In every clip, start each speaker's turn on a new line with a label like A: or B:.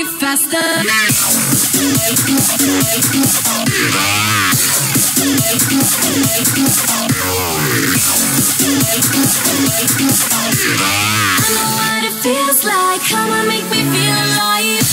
A: heartbeat faster. I know what it feels like. Come on, make me feel alive.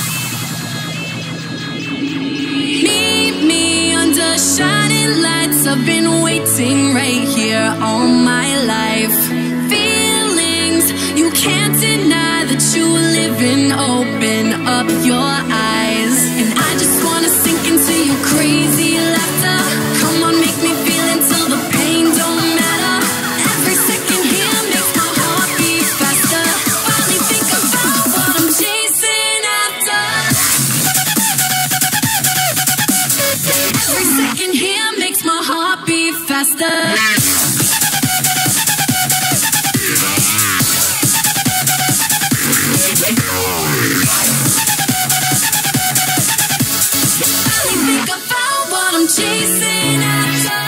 A: Meet me under shining lights. I've been waiting right here all my life. Feelings you can't deny that you live in. Open up your eyes, and I just wanna sink into your crazy laughter. Come on, make me feel until the pain don't matter. Every second here makes my heart beat faster. Finally think about what I'm chasing after. Every second here makes my heart beat faster. Chasing after.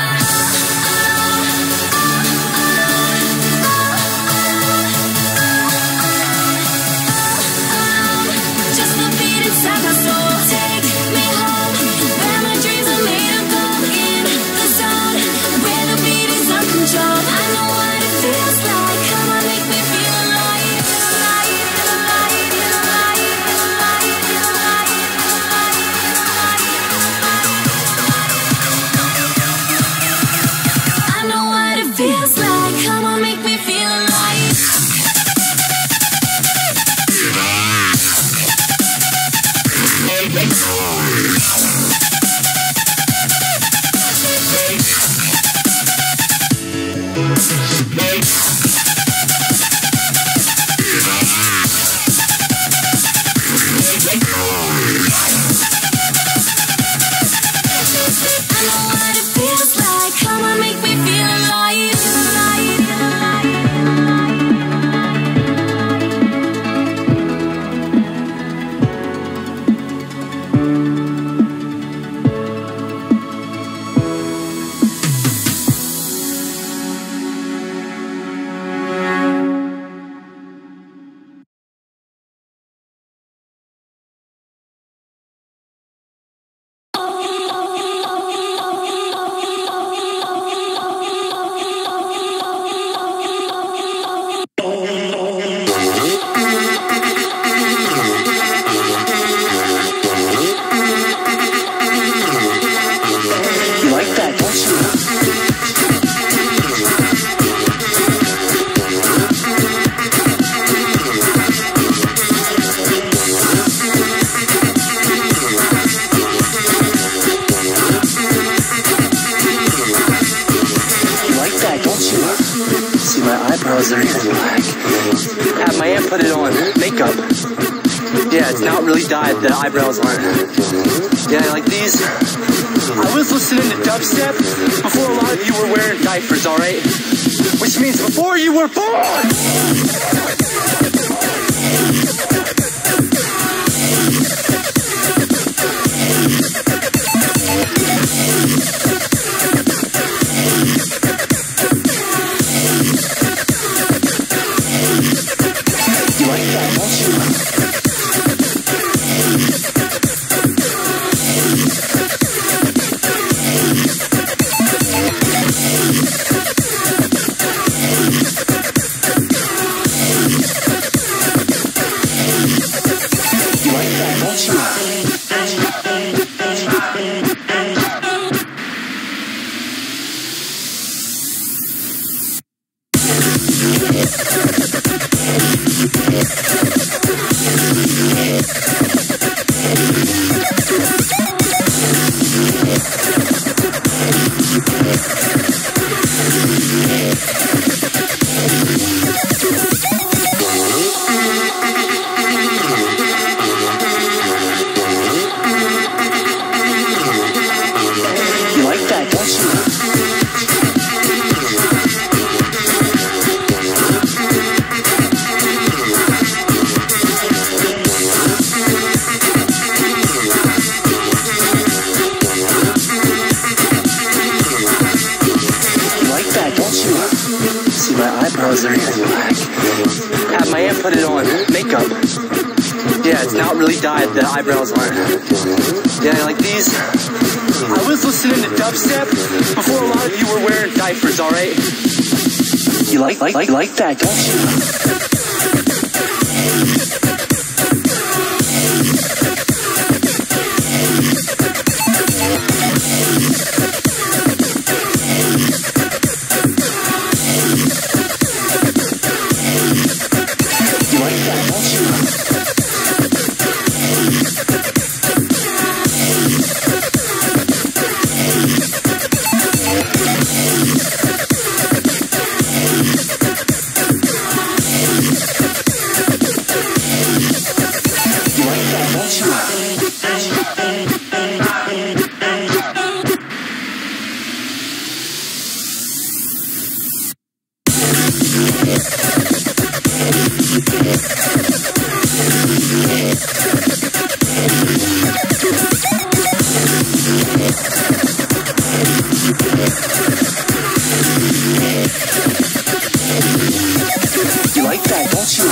A: Just the beat inside my soul. Take me home, where my dreams are made of gold. In the zone, where the beat is uncontrolled. I know what it feels like. Come on, make me feel alive. Feels like, come on, make me feel alive. I know what it feels like. Come on, make me feel alive.
B: See, my eyebrows are even black. Have my aunt put it on. Makeup. Yeah, it's not really dyed. The eyebrows aren't. Yeah, like these. I was listening to dubstep before a lot of you were wearing diapers, alright? Which means before you were born! See, my eyebrows are even black. Have my aunt put it on. Makeup. Yeah, it's not really dyed. The eyebrows aren't. Yeah, like these. I was listening to dubstep before a lot of you were wearing diapers, alright? You like that, don't you? You like that, don't you?